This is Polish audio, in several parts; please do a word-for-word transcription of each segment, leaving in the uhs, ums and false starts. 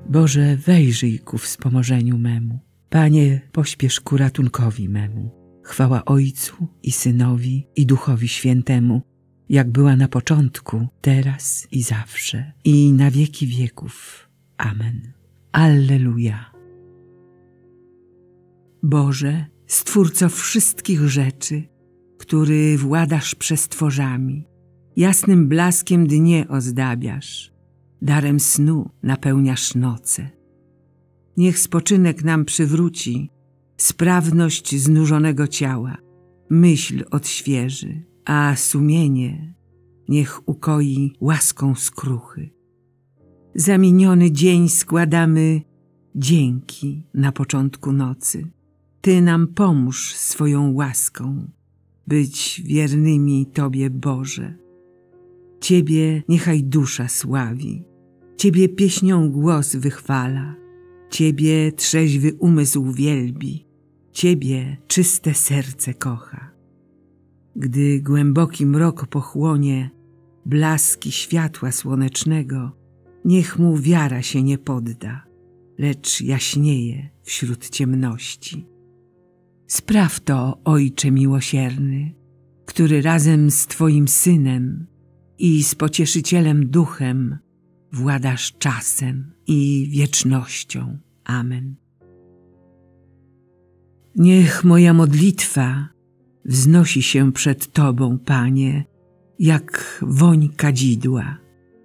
Boże, wejrzyj ku wspomożeniu memu. Panie, pośpiesz ku ratunkowi memu. Chwała Ojcu i Synowi i Duchowi Świętemu, jak była na początku, teraz i zawsze, i na wieki wieków. Amen. Alleluja. Boże, Stwórco wszystkich rzeczy, który władasz przestworzami, jasnym blaskiem dnie ozdabiasz, darem snu napełniasz noce. Niech spoczynek nam przywróci sprawność znużonego ciała, myśl odświeży, a sumienie niech ukoi łaską skruchy. Za miniony dzień składamy dzięki na początku nocy. Ty nam pomóż swoją łaską być wiernymi Tobie, Boże. Ciebie niechaj dusza sławi, Ciebie pieśnią głos wychwala, Ciebie trzeźwy umysł wielbi, Ciebie czyste serce kocha. Gdy głęboki mrok pochłonie blaski światła słonecznego, niech mu wiara się nie podda, lecz jaśnieje wśród ciemności. Spraw to, Ojcze miłosierny, który razem z Twoim Synem i z Pocieszycielem Duchem władasz czasem i wiecznością. Amen. Niech moja modlitwa wznosi się przed Tobą, Panie, jak woń kadzidła.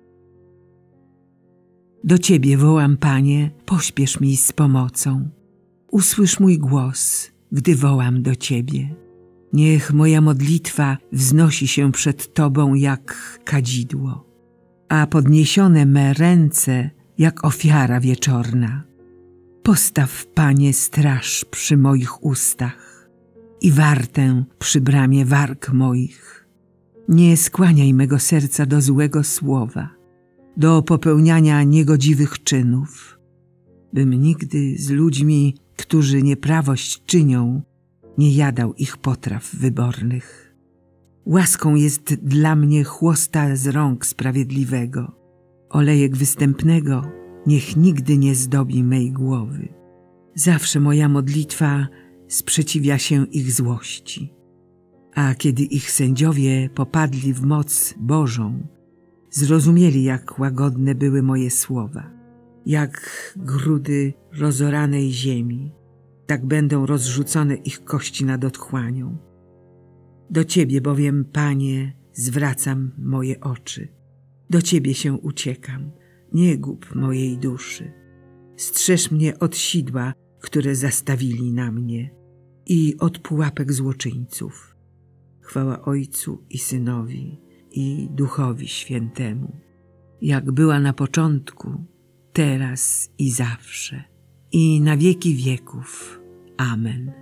Do Ciebie wołam, Panie, pośpiesz mi z pomocą. Usłysz mój głos, gdy wołam do Ciebie. Niech moja modlitwa wznosi się przed Tobą jak kadzidło, a podniesione me ręce jak ofiara wieczorna. Postaw, Panie, straż przy moich ustach i wartę przy bramie warg moich. Nie skłaniaj mego serca do złego słowa, do popełniania niegodziwych czynów, bym nigdy z ludźmi, którzy nieprawość czynią, nie jadał ich potraw wybornych. Łaską jest dla mnie chłosta z rąk sprawiedliwego. Olejek występnego niech nigdy nie zdobi mej głowy. Zawsze moja modlitwa sprzeciwia się ich złości. A kiedy ich sędziowie popadli w moc Bożą, zrozumieli, jak łagodne były moje słowa. Jak grudy rozoranej ziemi, tak będą rozrzucone ich kości nad otchłanią. Do Ciebie bowiem, Panie, zwracam moje oczy. Do Ciebie się uciekam, nie gub mojej duszy. Strzeż mnie od sidła, które zastawili na mnie, i od pułapek złoczyńców. Chwała Ojcu i Synowi i Duchowi Świętemu, jak była na początku, teraz i zawsze, i na wieki wieków. Amen.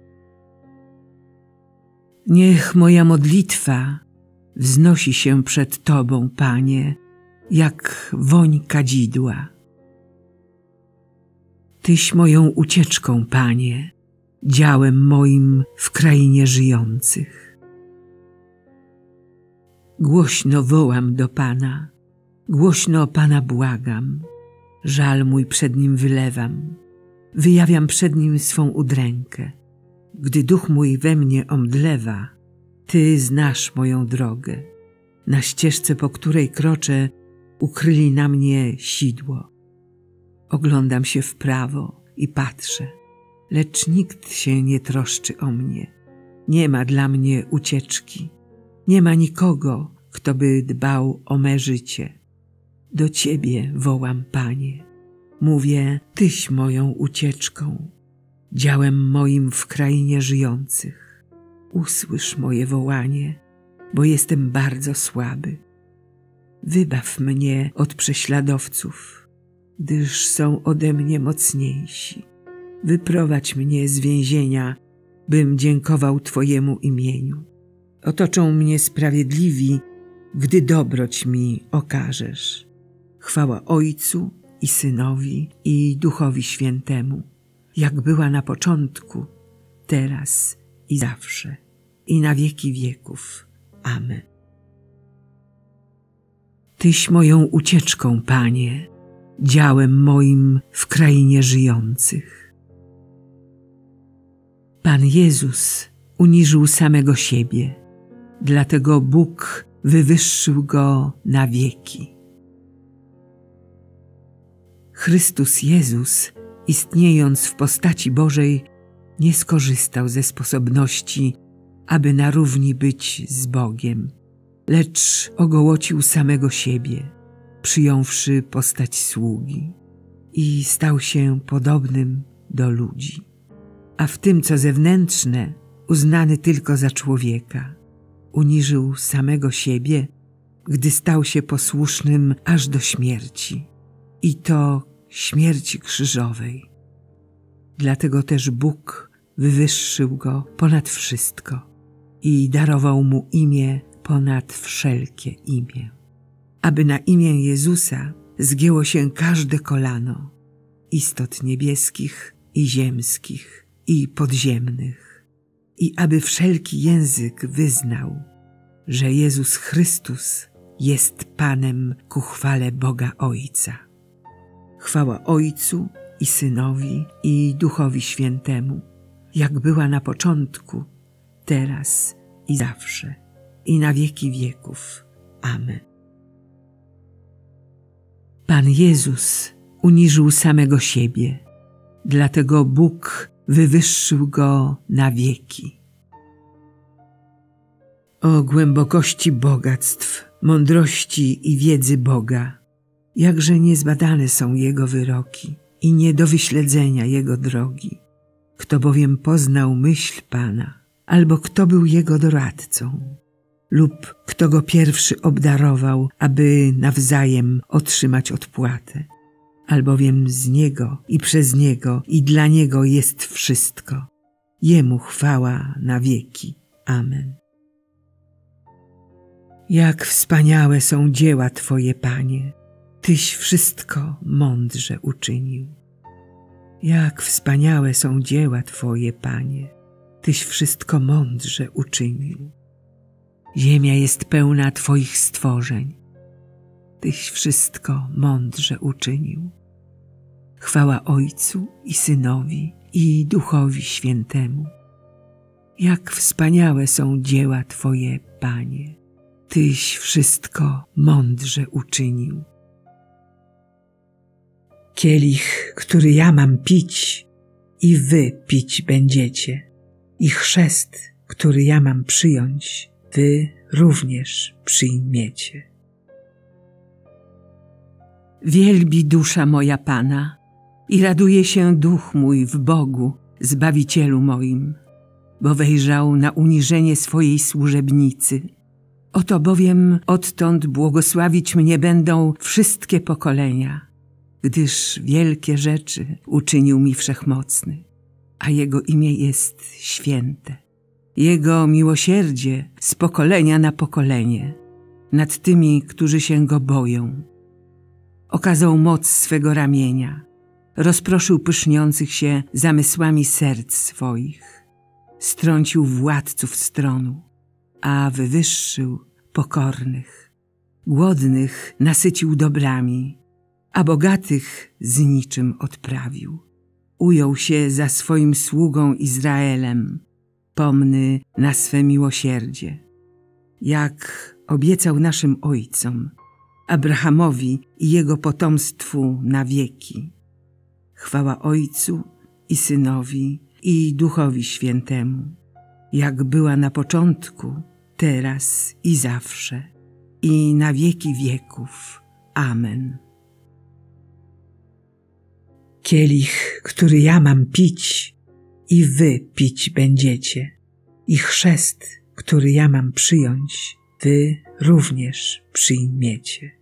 Niech moja modlitwa wznosi się przed Tobą, Panie, jak woń kadzidła. Tyś moją ucieczką, Panie, działem moim w krainie żyjących. Głośno wołam do Pana, głośno Pana błagam, żal mój przed Nim wylewam, wyjawiam przed Nim swą udrękę. Gdy duch mój we mnie omdlewa, Ty znasz moją drogę. Na ścieżce, po której kroczę, ukryli na mnie sidło. Oglądam się w prawo i patrzę, lecz nikt się nie troszczy o mnie. Nie ma dla mnie ucieczki, nie ma nikogo, kto by dbał o me życie. Do Ciebie wołam, Panie. Mówię, Tyś moją ucieczką, działem moim w krainie żyjących. Usłysz moje wołanie, bo jestem bardzo słaby. Wybaw mnie od prześladowców, gdyż są ode mnie mocniejsi. Wyprowadź mnie z więzienia, bym dziękował Twojemu imieniu. Otoczą mnie sprawiedliwi, gdy dobroć mi okażesz. Chwała Ojcu i Synowi i Duchowi Świętemu, jak była na początku, teraz i zawsze, i na wieki wieków. Amen. Tyś moją ucieczką, Panie, działem moim w krainie żyjących. Pan Jezus uniżył samego siebie, dlatego Bóg wywyższył Go na wieki. Chrystus Jezus, istniejąc w postaci Bożej, nie skorzystał ze sposobności, aby na równi być z Bogiem, lecz ogołocił samego siebie, przyjąwszy postać sługi i stał się podobnym do ludzi. A w tym, co zewnętrzne, uznany tylko za człowieka, uniżył samego siebie, gdy stał się posłusznym aż do śmierci, i to śmierci krzyżowej. Dlatego też Bóg wywyższył Go ponad wszystko i darował Mu imię ponad wszelkie imię, aby na imię Jezusa zgięło się każde kolano, istot niebieskich i ziemskich i podziemnych, i aby wszelki język wyznał, że Jezus Chrystus jest Panem ku chwale Boga Ojca. Chwała Ojcu i Synowi i Duchowi Świętemu, jak była na początku, teraz i zawsze, i na wieki wieków. Amen. Pan Jezus uniżył samego siebie, dlatego Bóg wywyższył Go na wieki. O głębokości bogactw, mądrości i wiedzy Boga, jakże niezbadane są Jego wyroki i nie do wyśledzenia Jego drogi. Kto bowiem poznał myśl Pana, albo kto był Jego doradcą, lub kto Go pierwszy obdarował, aby nawzajem otrzymać odpłatę. Albowiem z Niego i przez Niego i dla Niego jest wszystko. Jemu chwała na wieki. Amen. Jak wspaniałe są dzieła Twoje, Panie, Tyś wszystko mądrze uczynił. Jak wspaniałe są dzieła Twoje, Panie, Tyś wszystko mądrze uczynił. Ziemia jest pełna Twoich stworzeń, Tyś wszystko mądrze uczynił. Chwała Ojcu i Synowi i Duchowi Świętemu. Jak wspaniałe są dzieła Twoje, Panie, Tyś wszystko mądrze uczynił. Kielich, który ja mam pić, i wy pić będziecie, i chrzest, który ja mam przyjąć, wy również przyjmiecie. Wielbi dusza moja Pana i raduje się duch mój w Bogu, Zbawicielu moim, bo wejrzał na uniżenie swojej służebnicy. Oto bowiem odtąd błogosławić mnie będą wszystkie pokolenia, gdyż wielkie rzeczy uczynił mi Wszechmocny, a Jego imię jest święte. Jego miłosierdzie z pokolenia na pokolenie nad tymi, którzy się Go boją. Okazał moc swego ramienia, rozproszył pyszniących się zamysłami serc swoich, strącił władców stronu, a wywyższył pokornych. Głodnych nasycił dobrami, a bogatych z niczym odprawił. Ujął się za swoim sługą Izraelem, pomny na swe miłosierdzie, jak obiecał naszym ojcom, Abrahamowi i jego potomstwu na wieki. Chwała Ojcu i Synowi i Duchowi Świętemu, jak była na początku, teraz i zawsze, i na wieki wieków. Amen. Kielich, który ja mam pić, i wy pić będziecie, i chrzest, który ja mam przyjąć, wy również przyjmiecie.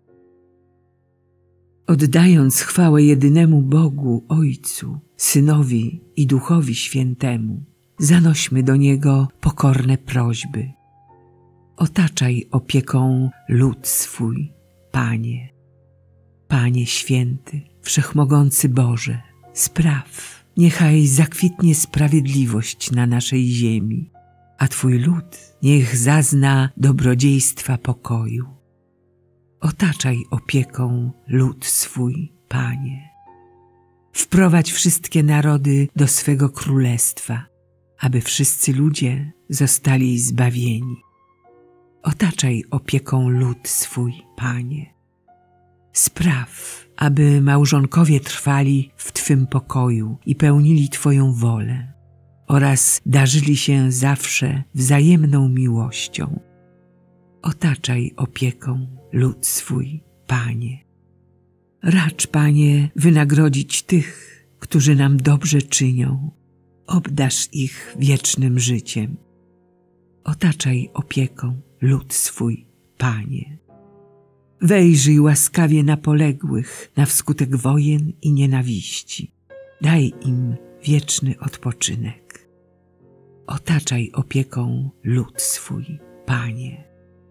Oddając chwałę jedynemu Bogu, Ojcu, Synowi i Duchowi Świętemu, zanośmy do Niego pokorne prośby. Otaczaj opieką lud swój, Panie. Panie święty, wszechmogący Boże, spraw, niechaj zakwitnie sprawiedliwość na naszej ziemi, a Twój lud niech zazna dobrodziejstwa pokoju. Otaczaj opieką lud swój, Panie. Wprowadź wszystkie narody do swego królestwa, aby wszyscy ludzie zostali zbawieni. Otaczaj opieką lud swój, Panie. Spraw, aby małżonkowie trwali w Twym pokoju i pełnili Twoją wolę oraz darzyli się zawsze wzajemną miłością. Otaczaj opieką lud swój, Panie. Racz, Panie, wynagrodzić tych, którzy nam dobrze czynią. Obdarz ich wiecznym życiem. Otaczaj opieką lud swój, Panie. Wejrzyj łaskawie na poległych na wskutek wojen i nienawiści. Daj im wieczny odpoczynek. Otaczaj opieką lud swój, Panie.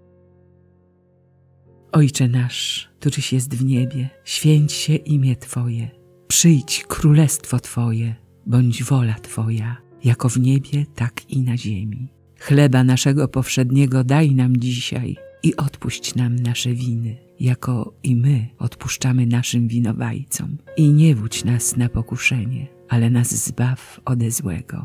Ojcze nasz, któryś jest w niebie, święć się imię Twoje. Przyjdź królestwo Twoje, bądź wola Twoja, jako w niebie, tak i na ziemi. Chleba naszego powszedniego daj nam dzisiaj i odpuść nam nasze winy, jako i my odpuszczamy naszym winowajcom. I nie wódź nas na pokuszenie, ale nas zbaw ode złego.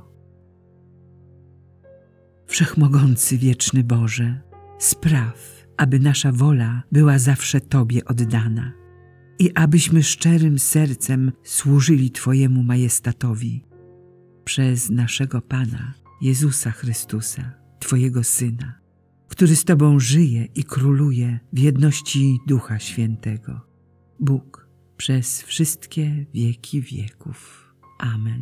Wszechmogący wieczny Boże, spraw, aby nasza wola była zawsze Tobie oddana i abyśmy szczerym sercem służyli Twojemu majestatowi przez naszego Pana Jezusa Chrystusa, Twojego Syna, który z Tobą żyje i króluje w jedności Ducha Świętego, Bóg przez wszystkie wieki wieków. Amen.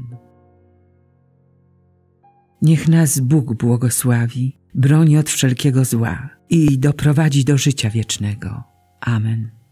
Niech nas Bóg błogosławi, broni od wszelkiego zła i doprowadzi do życia wiecznego. Amen.